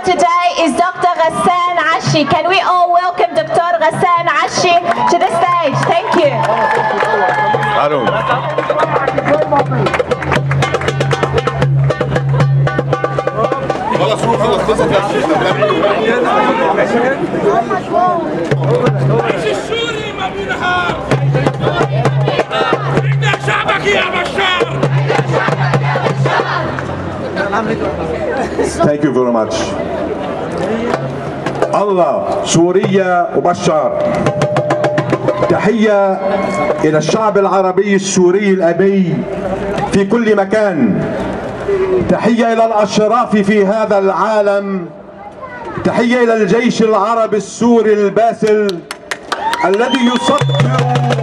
today is Dr. Ghassan Ashi. Can we all welcome Dr. Ghassan Ashi to the stage? Thank you. السوري ما بينهار. عندنا شعبك يا بشار. Thank you very much. الله سوريا وبشار. تحية إلى الشعب العربي السوري الأبي في كل مكان. تحية إلى الأشراف في هذا العالم. تحية إلى الجيش العربي السوري الباسل الذي يصدر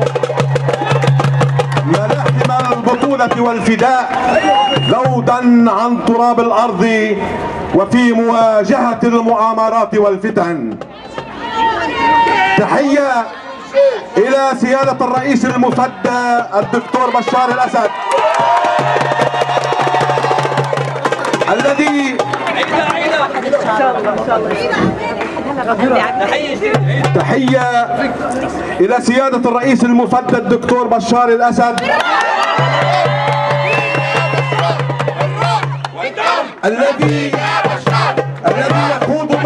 ملاحم البطولة والفداء ذودا عن تراب الأرض وفي مواجهة المؤامرات والفتن. تحية إلى سيادة الرئيس المفدى الدكتور بشار الأسد الذي تحية إلى سيادة الرئيس المفدى الدكتور بشار الأسد الذي يخوض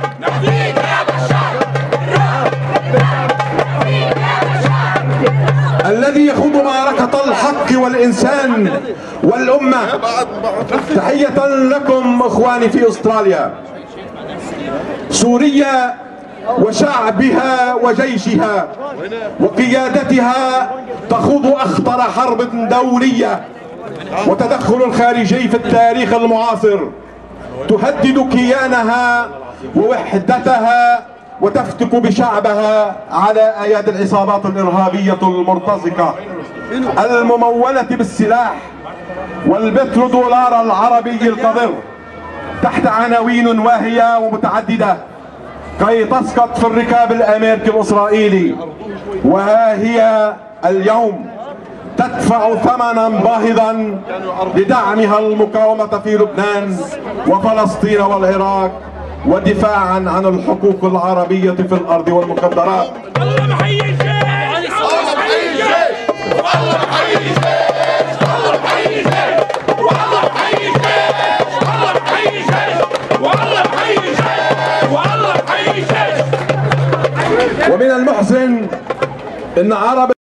معركة الحق والإنسان والأمة. تحية لكم إخواني في أستراليا. سوريا وشعبها وجيشها وقيادتها تخوض أخطر حرب دولية وتدخل خارجي في التاريخ المعاصر تهدد كيانها ووحدتها وتفتك بشعبها على أيادي العصابات الإرهابية المرتزقة الممولة بالسلاح والبترودولار العربي القذر تحت عناوين واهية ومتعددة كي تسقط في الركاب الأمريكي الإسرائيلي. وها هي اليوم تدفع ثمنا باهظا لدعمها المقاومة في لبنان وفلسطين والعراق ودفاعا عن الحقوق العربية في الأرض والمخدرات. والله محيي الجيش، والله محيي الجيش، والله محيي الجيش، والله محيي الجيش، والله محيي الجيش، والله محيي الجيش، والله محيي الجيش، والله محيي الجيش. ومن المحزن ان عرب